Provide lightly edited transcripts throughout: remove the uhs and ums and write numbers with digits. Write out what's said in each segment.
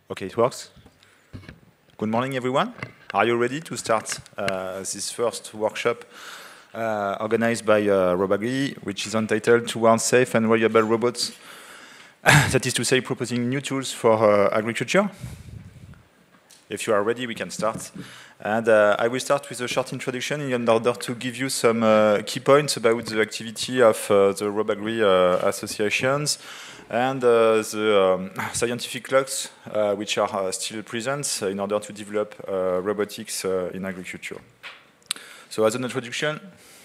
Okay, it works. Good morning, everyone. Are you ready to start this first workshop organized by Robagri, which is entitled Towards Safe and Reliable Robots? That is to say, proposing new tools for agriculture. If you are ready, we can start. And I will start with a short introduction in order to give you some key points about the activity of the Robagri associations and the scientific logs which are still present in order to develop robotics in agriculture. So as an introduction,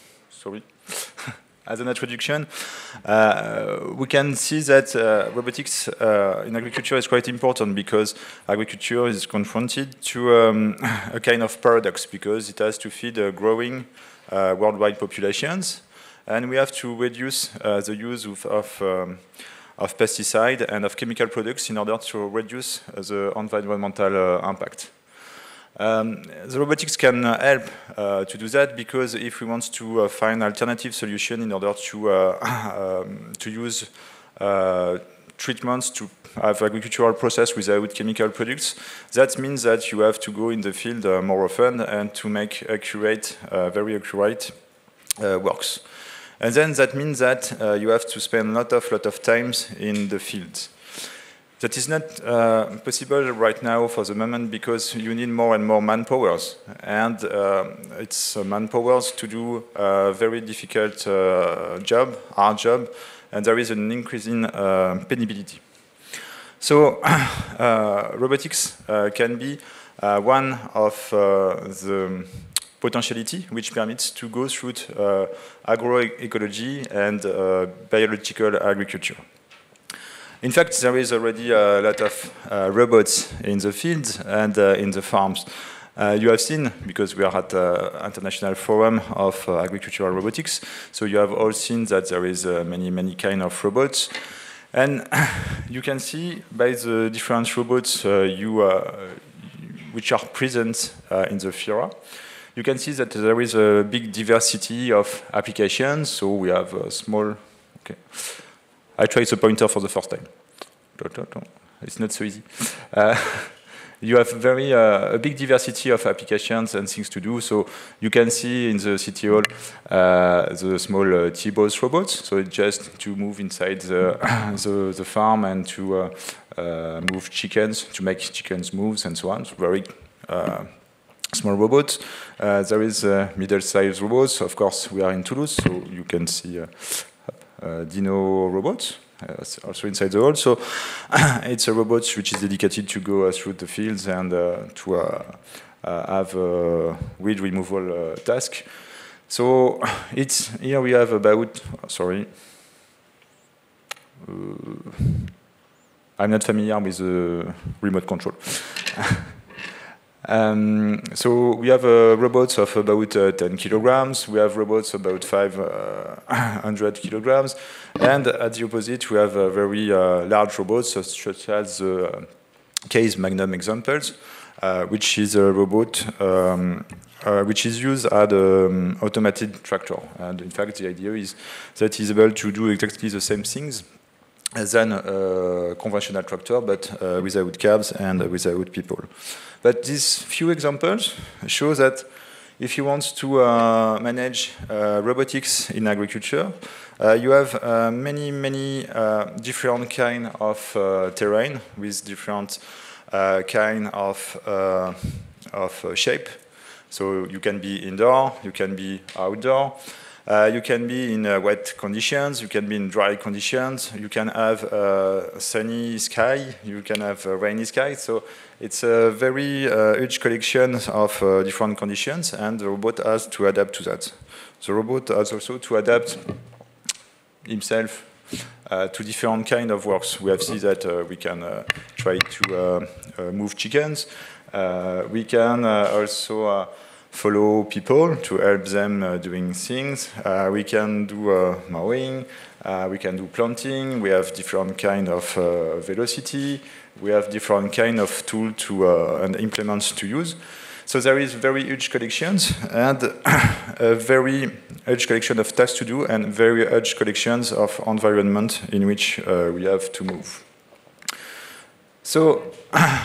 we can see that robotics in agriculture is quite important because agriculture is confronted to a kind of paradox because it has to feed growing worldwide populations, and we have to reduce the use of pesticide and of chemical products in order to reduce the environmental impact. The robotics can help to do that because if we want to find alternative solution in order to use treatments to have agricultural process without chemical products, that means that you have to go in the field more often and to make accurate, very accurate works. And then that means that you have to spend a lot of times in the field. That is not possible right now for the moment because you need more and more manpowers, and it's manpowers to do a very difficult job, hard job, and there is an increasing penability. So robotics can be one of the potentiality which permits to go through agroecology and biological agriculture. In fact, there is already a lot of robots in the field and in the farms. You have seen, because we are at the International Forum of Agricultural Robotics, so you have all seen that there is many kind of robots. And you can see by the different robots which are present in the FIRA, you can see that there is a big diversity of applications. So we have a small, okay. I tried the pointer for the first time. It's not so easy. You have a big diversity of applications and things to do. So you can see in the City Hall the small T-Boss robots. So it's just to move inside the farm and to move chickens, to make chickens moves and so on. So very small robots. There is middle-sized robots. Of course, we are in Toulouse, so you can see Dino robots, also inside the hall. So it's a robot which is dedicated to go through the fields and to have a weed removal task. So here we have about, I'm not familiar with the remote control. So we have robots of about 10 kilograms, we have robots about 500 kilograms, and at the opposite we have very large robots such as Case Magnum examples, which is a robot which is used as an automated tractor. And in fact the idea is that it's able to do exactly the same things than a conventional tractor, but without cabs and without people. But these few examples show that if you want to manage robotics in agriculture, you have many different kind of terrain with different kind of shape. So you can be indoor, you can be outdoor. You can be in wet conditions, you can be in dry conditions, you can have sunny sky, you can have rainy sky. So it's a very huge collection of different conditions, and the robot has to adapt to that. The robot has also to adapt himself to different kind of works. We have seen that we can try to move chickens. We can also follow people to help them doing things. We can do mowing, we can do planting, we have different kind of velocity, we have different kind of tool and implements to use. So there is very huge collections and a very huge collection of tasks to do and very huge collections of environment in which we have to move. So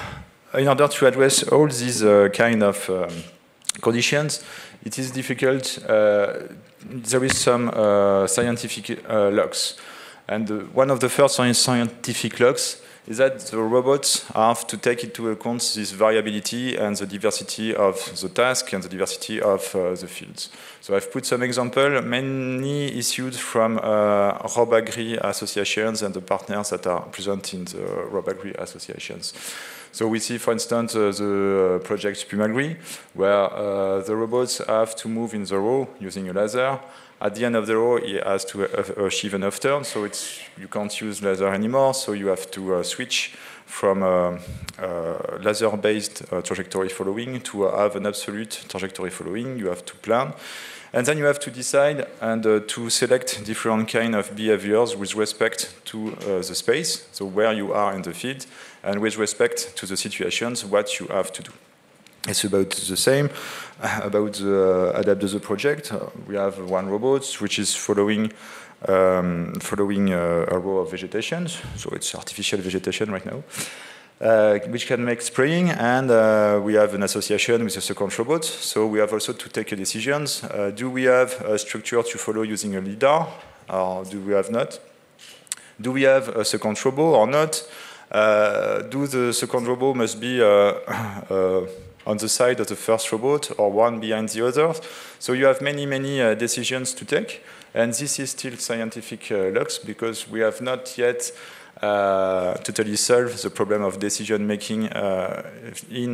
in order to address all these kind of conditions, it is difficult. There is some scientific logs. And one of the first scientific logs is that the robots have to take into account this variability and the diversity of the task and the diversity of the fields. So I've put some example, many issued from RobAgri associations and the partners that are present in the RobAgri associations. So we see, for instance, the project PUMAGRI, where the robots have to move in the row using a laser. At the end of the row, it has to achieve an off-turn, so you can't use laser anymore, so you have to switch from laser-based trajectory following to have an absolute trajectory following. You have to plan. And then you have to decide and to select different kind of behaviors with respect to the space, so where you are in the field, and with respect to the situations, what you have to do. It's about the same, about the Adapt the project. We have one robot which is following a row of vegetation, so it's artificial vegetation right now, which can make spraying, and we have an association with a second robot, so we have also to take decisions. Do we have a structure to follow using a LiDAR, or do we have not? Do we have a second robot or not? Do the second robot must be on the side of the first robot or one behind the other? So you have many decisions to take, and this is still scientific logs because we have not yet totally solved the problem of decision making in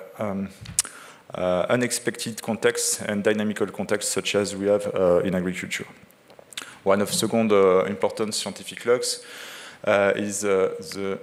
unexpected contexts and dynamical contexts such as we have in agriculture. One of second important scientific logs is the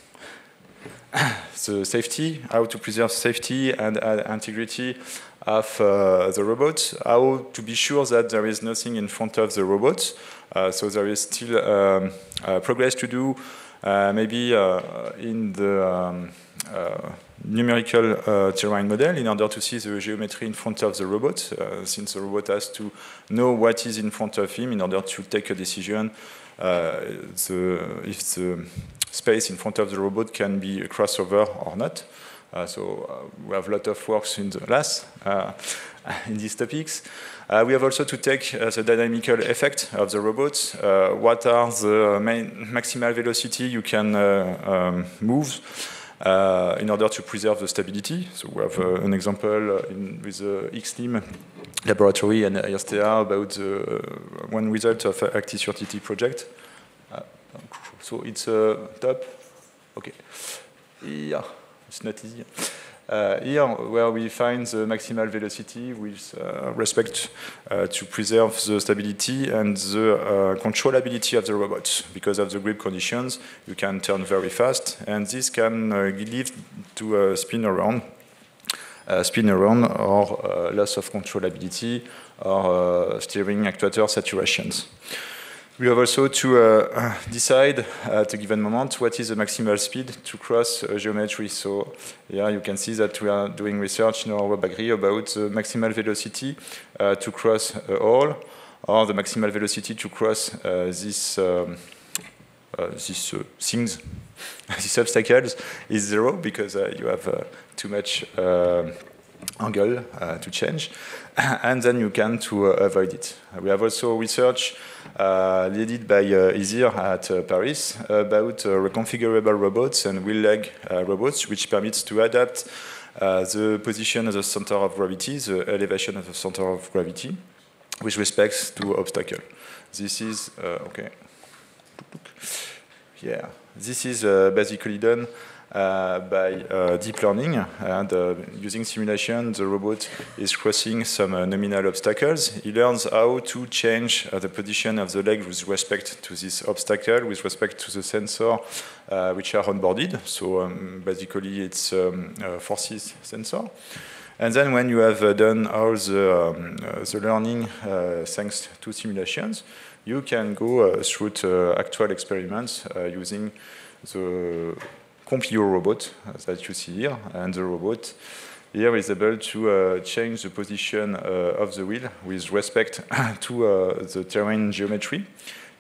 safety, how to preserve safety and integrity of the robot, how to be sure that there is nothing in front of the robot. So there is still progress to do, maybe in the numerical terrain model in order to see the geometry in front of the robot, since the robot has to know what is in front of him in order to take a decision if the space in front of the robot can be a crossover or not. So we have a lot of works in the last in these topics. We have also to take the dynamical effect of the robots. What are the main maximal velocity you can move in order to preserve the stability? So we have an example with the XLIM laboratory and IRSTEA about one result of Active30T project. So it's top. Okay. Yeah, it's not easy. Here, where we find the maximal velocity with respect to preserve the stability and the controllability of the robot. Because of the grip conditions, you can turn very fast, and this can lead to a spin around or loss of controllability or steering actuator saturations. We have also to decide at a given moment what is the maximal speed to cross geometry. So here you can see that we are doing research in our RobAgri about the maximal velocity to cross a hole, or the maximal velocity to cross these things, these obstacles is 0 because you have too much angle to change, and then you can to avoid it. We have also research led by ISIR at Paris about reconfigurable robots and wheel leg robots, which permits to adapt the position of the center of gravity, the elevation of the center of gravity, with respect to obstacle. This is okay. Yeah, this is basically done by deep learning, and using simulation, the robot is crossing some nominal obstacles. He learns how to change the position of the leg with respect to this obstacle, with respect to the sensor which are onboarded. So basically it's forces sensor. And then when you have done all the learning thanks to simulations, you can go through to actual experiments using the CompUO robot that you see here, and the robot here is able to change the position of the wheel with respect to the terrain geometry,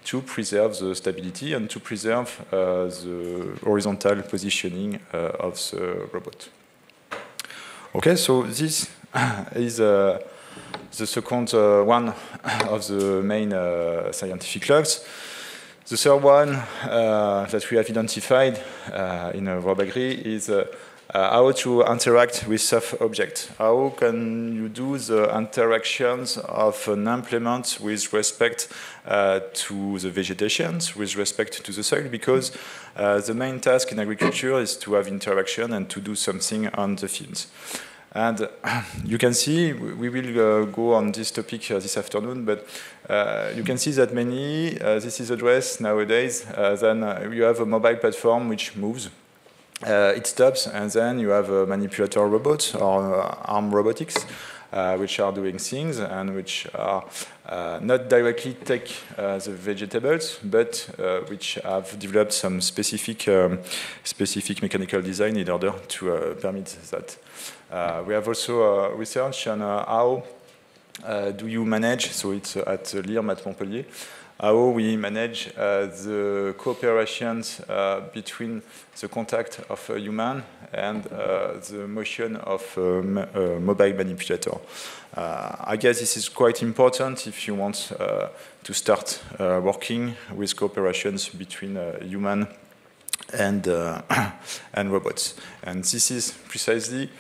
to preserve the stability and to preserve the horizontal positioning of the robot. Okay, so this is the second one of the main scientific logs. The third one that we have identified in Robagri is how to interact with soft objects. How can you do the interactions of an implement with respect to the vegetation, with respect to the soil, because the main task in agriculture is to have interaction and to do something on the fields. And you can see, we will go on this topic this afternoon, but you can see that many, this is addressed nowadays, then you have a mobile platform which moves. It stops, and then you have a manipulator robot or arm robotics, which are doing things and which are not directly take the vegetables, but which have developed some specific mechanical design in order to permit that. We have also research on how do you manage, so it's at l'IRM at Montpellier, how we manage the cooperations between the contact of a human and the motion of a mobile manipulator. I guess this is quite important if you want to start working with cooperations between human and robots. And this is precisely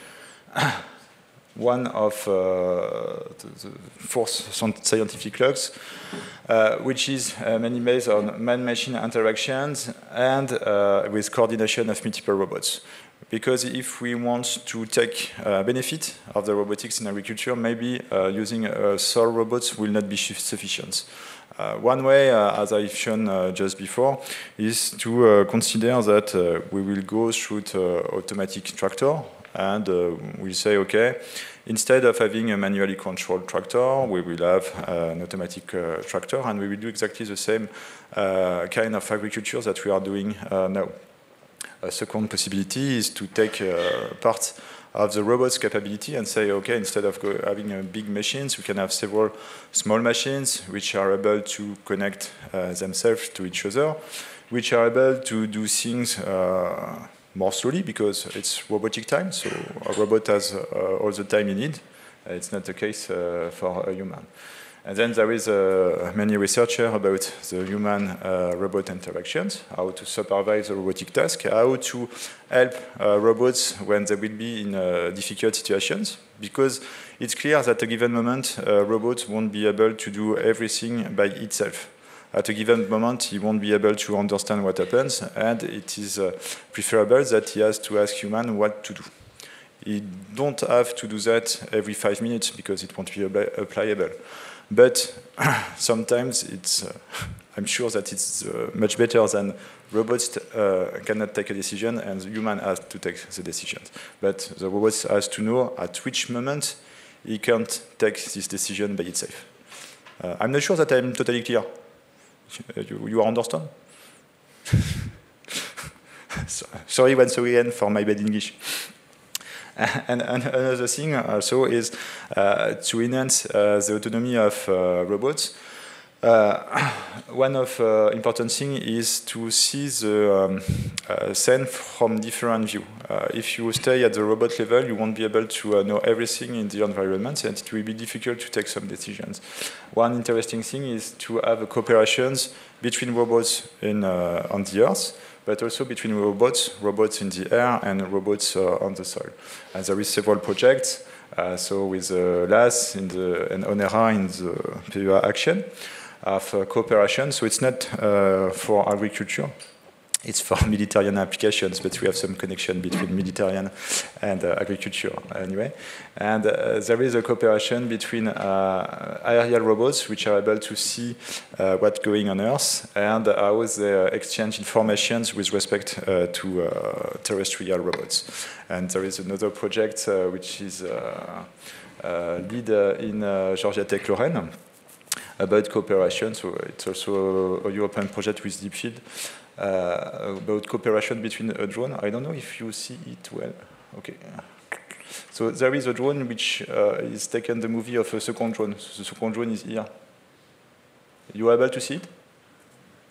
one of the fourth scientific logs, which is mainly based on man-machine interactions and with coordination of multiple robots. Because if we want to take benefit of the robotics in agriculture, maybe using sole robots will not be sufficient. One way, as I've shown just before, is to consider that we will go through the automatic tractor, and we'll say, okay, instead of having a manually controlled tractor, we will have an automatic tractor, and we will do exactly the same kind of agriculture that we are doing now. A second possibility is to take part of the robot's capability and say, okay, instead of having big machines, we can have several small machines which are able to connect themselves to each other, which are able to do things more slowly because it's robotic time, so a robot has all the time you need. It's not the case for a human. And then there is many researchers about the human-robot interactions, how to supervise the robotic task, how to help robots when they will be in difficult situations, because it's clear that at a given moment, robots won't be able to do everything by itself. At a given moment, he won't be able to understand what happens, and it is preferable that he has to ask human what to do. He don't have to do that every 5 minutes because it won't be applicable. But sometimes it's, I'm sure that it's much better than robots cannot take a decision and the human has to take the decisions. But the robot has to know at which moment he can't take this decision by itself. I'm not sure that I'm totally clear. You understand? Sorry once again for my bad English. And another thing also is to enhance the autonomy of robots. One of important things is to see the scene from different views. If you stay at the robot level, you won't be able to know everything in the environment, and it will be difficult to take some decisions. One interesting thing is to have cooperations between robots on the Earth, but also between robots in the air, and robots on the soil. And there is several projects, so with LAS and ONERA in the PEA action of cooperation. So it's not for agriculture, it's for military applications, but we have some connection between military and agriculture anyway. And there is a cooperation between aerial robots, which are able to see what's going on Earth, and how they exchange information with respect to terrestrial robots. And there is another project which is lead in Georgia Tech Lorraine about cooperation. So it's also a European project with DeepField. About cooperation between a drone. I don't know if you see it well. Okay. So there is a drone which is taken the movie of a second drone. So the second drone is here. You are able to see it?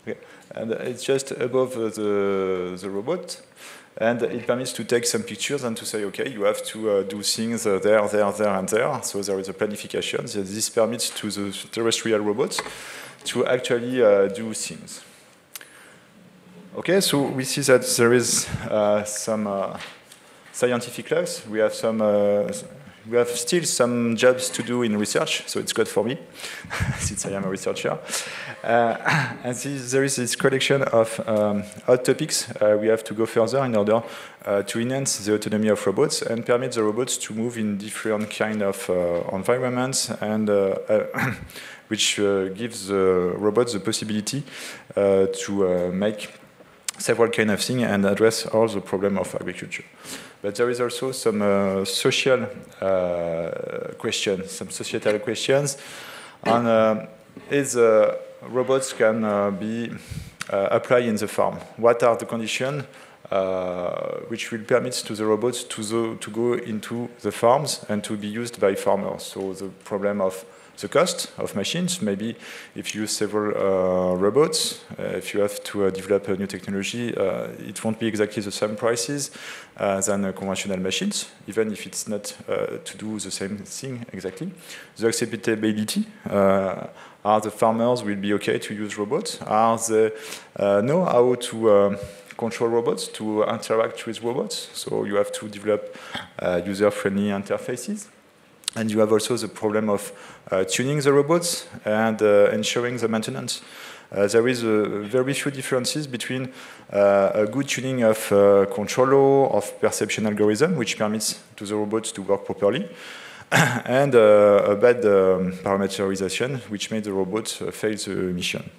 Okay. And it's just above the robot. And it permits to take some pictures and to say, okay, you have to do things there, there, and there. So there is a planification. So this permits to the terrestrial robots to actually do things. Okay, so we see that there is some scientific logs. We have still some jobs to do in research, so it's good for me, since I am a researcher. And there is this collection of hot topics. We have to go further in order to enhance the autonomy of robots and permit the robots to move in different kind of environments, and which gives the robots the possibility to make several kind of things and address all the problem of agriculture. But there is also some social questions, some societal questions on if robots can be applied in the farm. What are the conditions which will permit to the robots to go into the farms and to be used by farmers? So the problem of the cost of machines, maybe if you use several robots, if you have to develop a new technology, it won't be exactly the same prices than conventional machines, even if it's not to do the same thing exactly. The acceptability, are the farmers will be okay to use robots? Are they know how to control robots, to interact with robots? So you have to develop user-friendly interfaces. And you have also the problem of tuning the robots and ensuring the maintenance. There is very few differences between a good tuning of controller, of perception algorithm, which permits to the robots to work properly, and a bad parameterization, which made the robot fail the mission.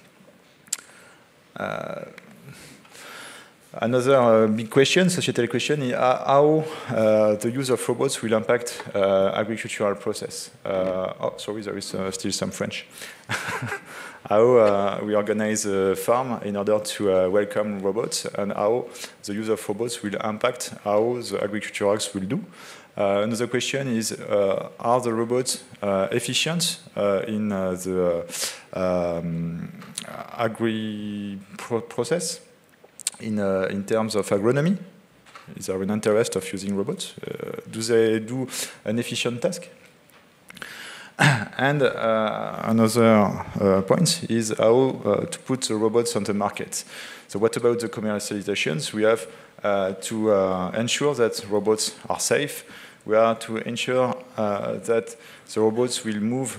Another big question, societal question, is how the use of robots will impact agricultural process. Oh, sorry, there is still some French. How we organize a farm in order to welcome robots, and how the use of robots will impact how the agriculturals will do. Another question is, are the robots efficient in the process? In terms of agronomy, is there an interest of using robots? Do they do an efficient task? And another point is how to put the robots on the market. So what about the commercializations? We have to ensure that robots are safe. We have to ensure that the robots will move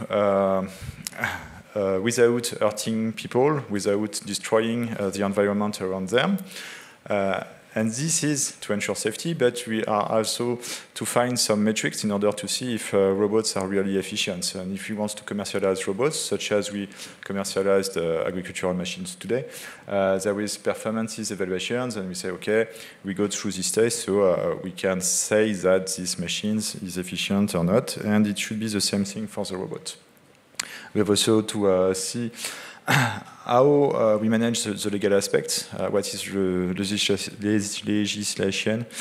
without hurting people, without destroying the environment around them. And this is to ensure safety, but we are also to find some metrics in order to see if robots are really efficient. And if we want to commercialize robots, such as we commercialized agricultural machines today, there is performances evaluations, and we say, okay, we go through this test, so we can say that this machine is efficient or not, and it should be the same thing for the robot. We have also to see how we manage the legal aspects. What is the legislation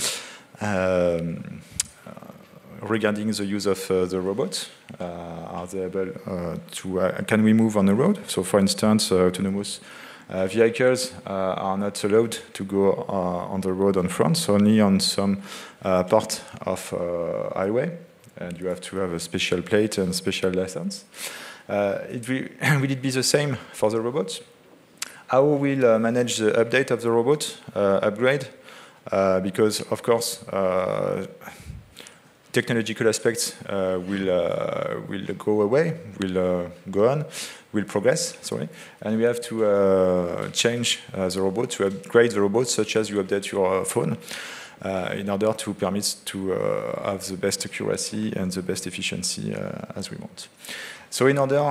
regarding the use of the robots? Are they able to? Can we move on the road? So, for instance, autonomous vehicles are not allowed to go on the road on France, only on some part of highway, and you have to have a special plate and special license. Will it be the same for the robots? How will manage the update of the robot, upgrade? Because, of course, technological aspects will go away, will go on, will progress, sorry. And we have to change the robot, to upgrade the robot, such as you update your phone, in order to permit to have the best accuracy and the best efficiency as we want. So in order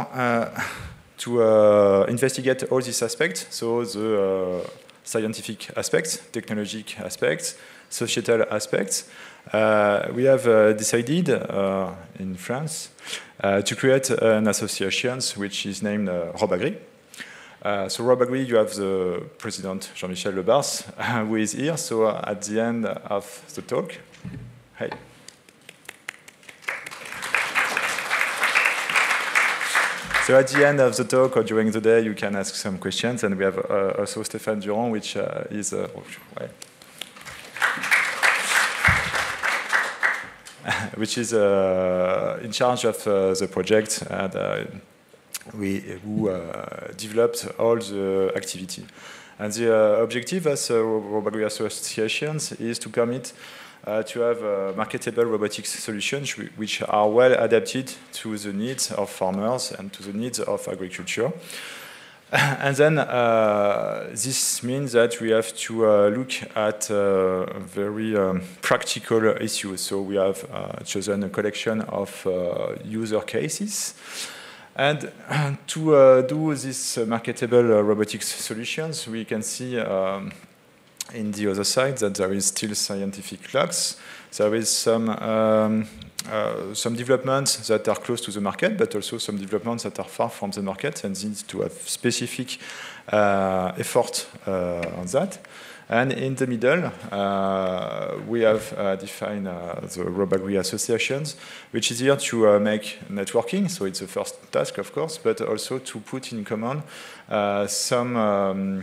to investigate all these aspects, so the scientific aspects, technological aspects, societal aspects, we have decided in France to create an association which is named RobAgri. So RobAgri, you have the president, Jean-Michel Lebars, who is here. So at the end of the talk, hey. So at the end of the talk or during the day, you can ask some questions, and we have also Stéphane Durand, which is which is in charge of the project, and who developed all the activity. And the objective as Robagri associations is to permit to have marketable robotics solutions which are well adapted to the needs of farmers and to the needs of agriculture. And then this means that we have to look at very practical issues. So we have chosen a collection of user cases. And to do these marketable robotics solutions, we can see in the other side that there is still scientific lacks. There is some developments that are close to the market, but also some developments that are far from the market and need to have specific effort on that. And in the middle, we have defined the Robagri associations, which is here to make networking. So it's the first task, of course, but also to put in common some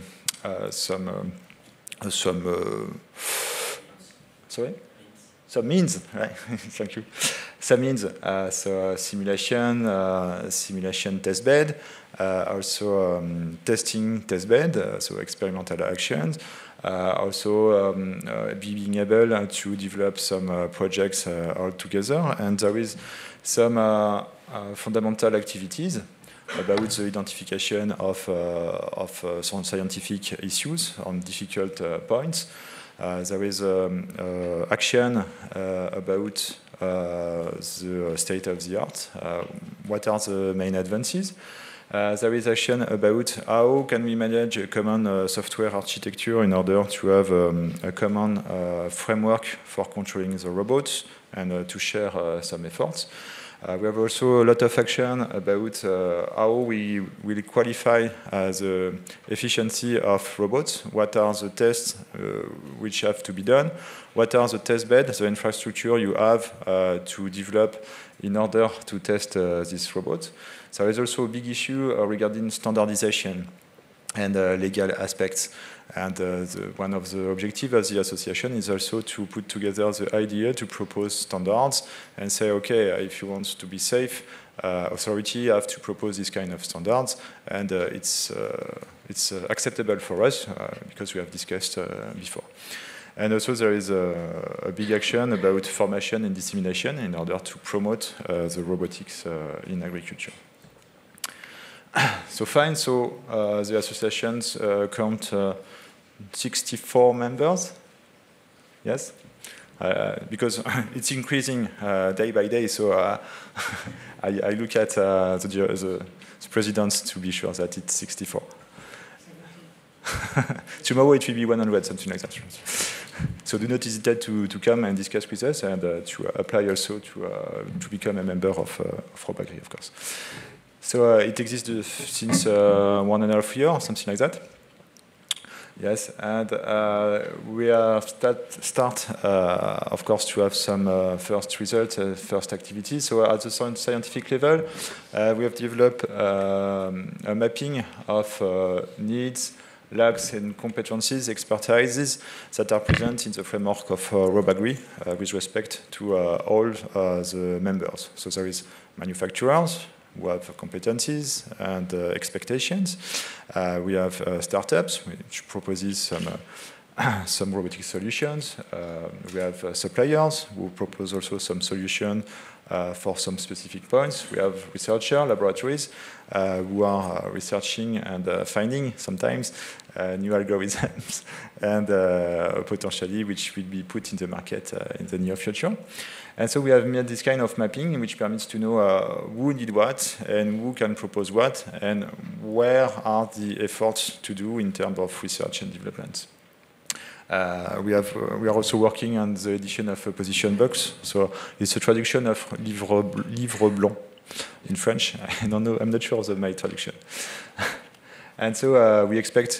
means, right? Thank you. Some means, so simulation, simulation test bed, also testing test bed, so experimental actions, also being able to develop some projects all together. And there is some fundamental activities about the identification of some scientific issues on difficult points. There is action about the state of the art. What are the main advances? There is action about how can we manage a common software architecture in order to have a common framework for controlling the robots and to share some efforts. We have also a lot of action about how we will qualify the efficiency of robots. What are the tests which have to be done? What are the test beds, the infrastructure you have to develop in order to test these robots? There is also a big issue regarding standardization and legal aspects. And one of the objectives of the association is also to put together the idea to propose standards and say, okay, if you want to be safe, authority have to propose this kind of standards, and it's acceptable for us because we have discussed before. And also there is a big action about formation and dissemination in order to promote the robotics in agriculture. So fine, so the associations count 64 members, yes? Because it's increasing day by day, so I look at the presidents to be sure that it's 64. Tomorrow it will be 100, something like that. So do not hesitate to come and discuss with us and to apply also to become a member of Robagri, of course. So it exists since 1.5 years, something like that. Yes, and we have start of course, to have some first results, first activities. So at the scientific level, we have developed a mapping of needs, lacks and competencies, expertises that are present in the framework of Robagri with respect to all the members. So there is manufacturers who have competencies and expectations. We have startups which proposes some robotic solutions. We have suppliers who propose also some solution for some specific points. We have researcher laboratories who are researching and finding sometimes new algorithms and potentially which will be put in the market in the near future. And so we have made this kind of mapping which permits to know who need what and who can propose what and where are the efforts to do in terms of research and development. We are also working on the edition of a position box. So it's a traduction of livre blanc in French. I don't know, I'm not sure of my traduction. And so we expect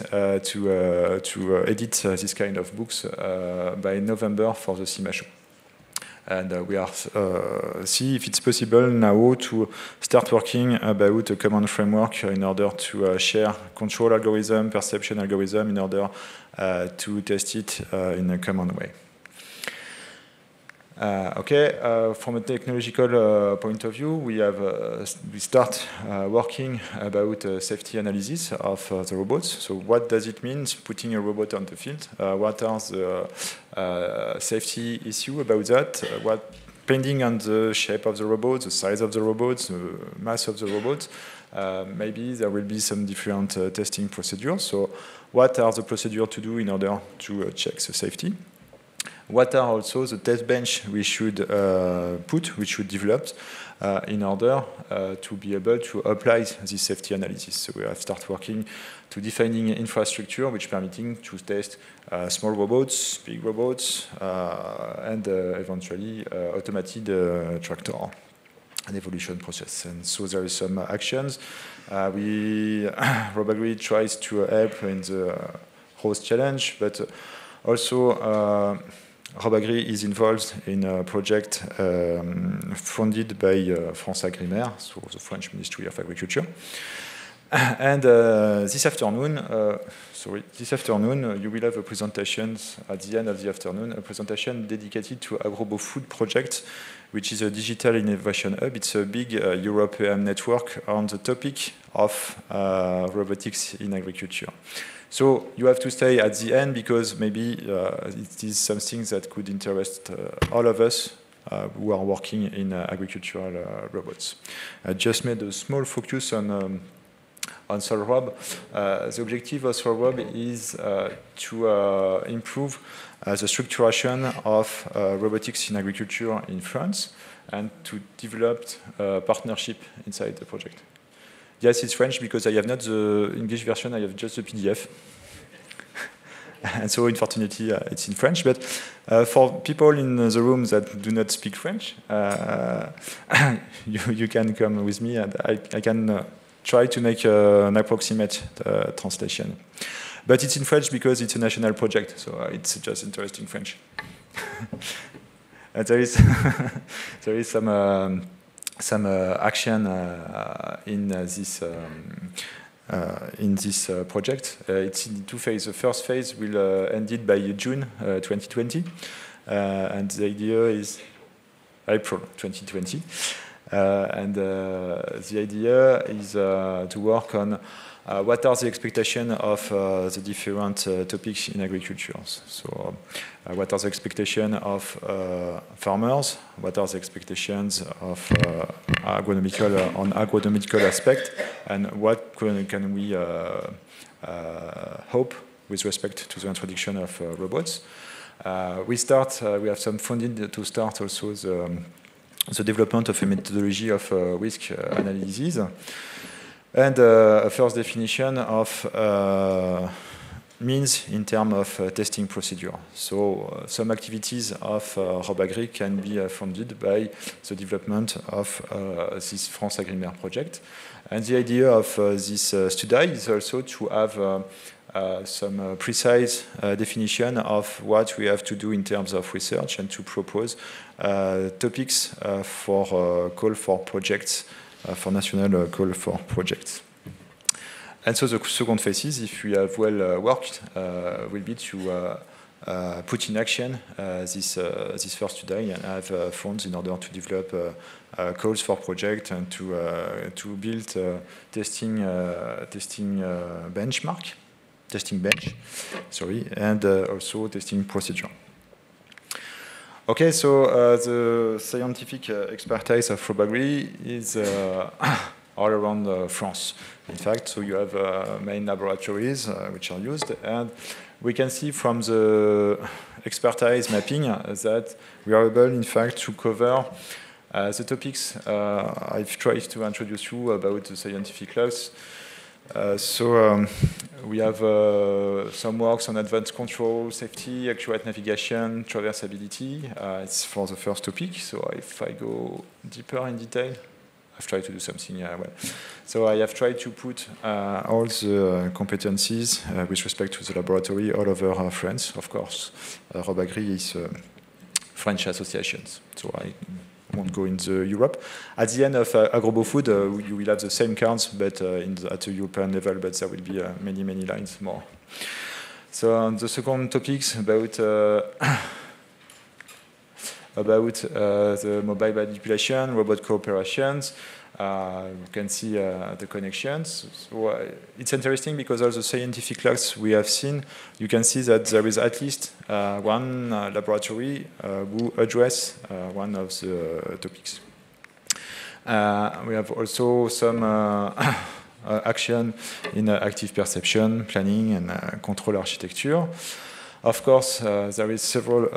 to edit this kind of books by November for the CIMA show. And we are see if it's possible now to start working about a common framework in order to share control algorithm, perception algorithm, in order to test it in a common way. From a technological point of view, we start working about safety analysis of the robots. So what does it mean putting a robot on the field? What are the safety issues about that? Depending on the shape of the robot, the size of the robot, the mass of the robot, maybe there will be some different testing procedures. So what are the procedures to do in order to check the safety? What are also the test bench we should we should develop in order to be able to apply this safety analysis. So we have started working to defining infrastructure which permitting to test small robots, big robots, and eventually automated tractor, an evolution process. And so there is some actions. Robagri tries to help in the host challenge, but also Robagri is involved in a project funded by France Agrimaire, so the French Ministry of Agriculture. And this afternoon, you will have a presentation at the end of the afternoon, a presentation dedicated to Agrobo Food Project, which is a digital innovation hub. It's a big European network on the topic of robotics in agriculture. So you have to stay at the end because maybe it is something that could interest all of us who are working in agricultural robots. I just made a small focus on SolRob. The objective of SolRob is to improve the structuration of robotics in agriculture in France and to develop a partnership inside the project. Yes, it's French because I have not the English version, I have just the PDF. And so, unfortunately, it's in French. But for people in the room that do not speak French, you can come with me and I can try to make an approximate translation. But it's in French because it's a national project, so it's just interesting French. And there is some action in this project. It's in two phases. The first phase will end it by June 2020, and the idea is April 2020. And the idea is to work on what are the expectations of the different topics in agriculture. So what are the expectations of farmers? What are the expectations of agronomical aspect? And what can we hope with respect to the introduction of robots? We have some funding to start also the development of a methodology of risk analysis and a first definition of means in terms of testing procedure. So some activities of Robagri can be funded by the development of this France Agrimaire project. And the idea of this study is also to have some precise definition of what we have to do in terms of research and to propose topics for call for projects, for national call for projects. And so the second phase, if we have well worked, will be to put in action this first study and have funds in order to develop calls for project and to build testing bench, and also testing procedure. Okay, so the scientific expertise of Robagri is all around France. In fact, so you have main laboratories which are used, and we can see from the expertise mapping that we are able, in fact, to cover the topics I've tried to introduce you about the scientific laws. We have some works on advanced control, safety, accurate navigation, traversability. It's for the first topic. So if I go deeper in detail, I've tried to do something well. So I have tried to put all the competencies with respect to the laboratory all over France. Of course, Robagri French associations. So I won't go into Europe. At the end of AgroboFood, you will have the same cards, but at the European level, but there will be many, many lines more. So the second topics about the mobile manipulation, robot cooperations. You can see the connections. So, it's interesting because all the scientific logs we have seen, you can see that there is at least one laboratory who address one of the topics. We have also some action in active perception, planning, and control architecture. Of course, there is several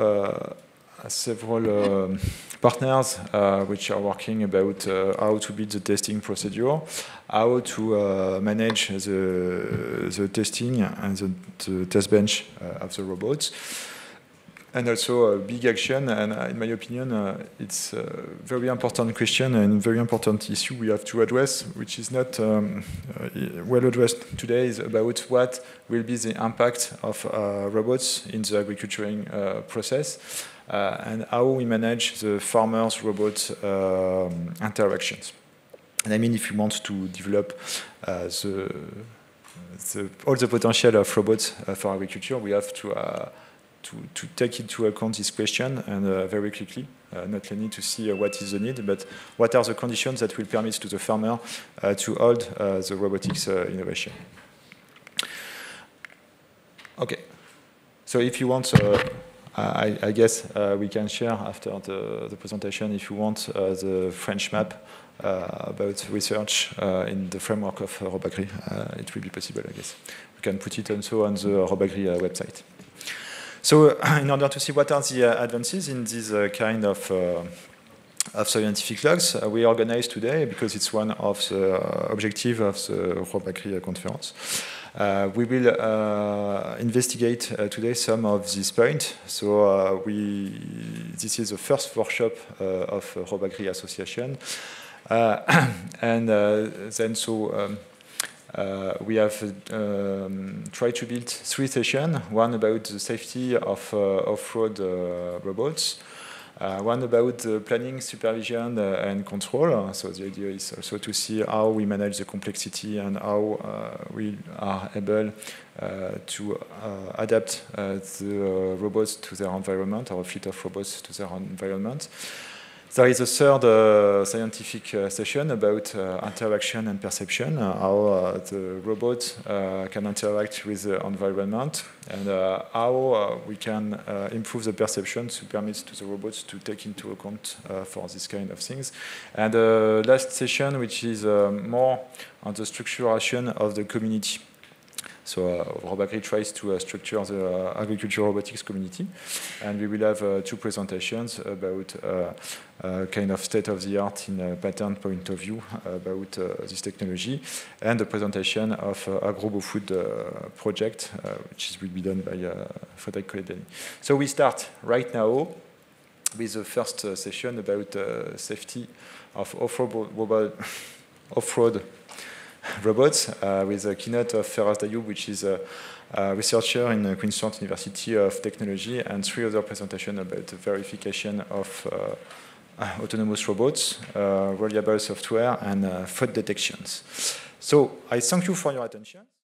partners which are working about how to build the testing procedure, how to manage the testing and the test bench of the robots. And also a big action, and in my opinion, it's a very important question and very important issue we have to address, which is not well addressed today, is about what will be the impact of robots in the agriculturing process and how we manage the farmers-robot interactions. And I mean, if you want to develop all the potential of robots for agriculture, we have to take into account this question and very quickly, not only to see what is the need, but what are the conditions that will permit to the farmer to hold the robotics innovation. Okay, so if you want, I guess we can share after the presentation, if you want, the French map about research in the framework of Robagri. It will be possible, I guess. We can put it also on the Robagri website. So in order to see what are the advances in this kind of scientific logs, we organize today, because it's one of the objectives of the Robagri conference. We will investigate today some of these points. So this is the first workshop of Robagri Association. And then so we have tried to build 3 sessions, one about the safety of off-road robots, one about the planning, supervision, and control. So the idea is also to see how we manage the complexity and how we are able to adapt the robots to their environment, or a fleet of robots to their environment. There is a third scientific session about interaction and perception, how the robot can interact with the environment, and how we can improve the perception to permit to the robots to take into account for this kind of things. And the last session, which is more on the structuration of the community. So Robagri tries to structure the agricultural robotics community, and we will have 2 presentations about kind of state-of-the-art in a patent point of view about this technology, and the presentation of AgroboFood project, which will be done by Frédéric Collet-Dany. So we start right now with the first session about safety of off-road robots, with a keynote of Feras Dayoub, which is a researcher in Queensland University of Technology, and 3 other presentations about the verification of autonomous robots, reliable software, and fault detections. So I thank you for your attention.